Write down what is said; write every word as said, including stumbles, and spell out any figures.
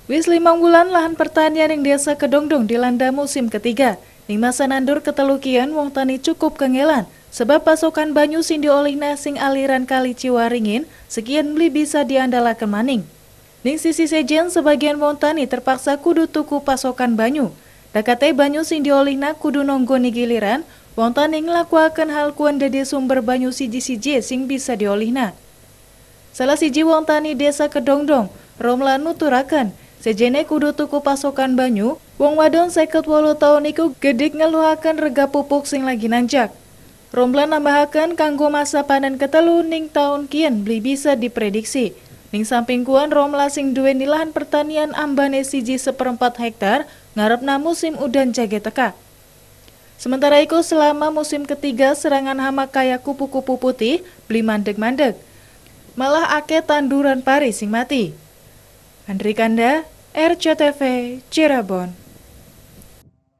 Wis limang bulan lahan pertanian ing desa Kedongdong dilanda musim ketiga. Ning masa nandur ketelukian wong tani cukup kengelan sebab pasokan banyu sing diolihna sing aliran kali Ciwaringin sekian beli bisa diandalakan maning. Ning sisi sejen sebagian wong tani terpaksa kudu tuku pasokan banyu. Dakate banyu sing diolihna kudu nonggoni giliran, wong tani nglakuaken hal kuan dadi sumber banyu siji-siji sing bisa diolihna. Salah siji wong tani desa Kedongdong, Romlan nuturaken sejene kudu tuku pasokan banyu, wong wadon seket wolu tahun iku gedik ngeluhaken rega pupuk sing lagi nanjak. Romlan nambahaken kanggo masa panen ketelu ning taun kian beli bisa diprediksi. Ning samping kuan Romla sing duweni lahan pertanian ambane siji seperempat hektar ngarepna musim udan jage teka. Sementara itu selama musim ketiga serangan hama kaya kupu-kupu putih beli mandeg-mandeg. Malah ake tanduran pari sing mati. Andri Kanda, R C T V, Cirebon.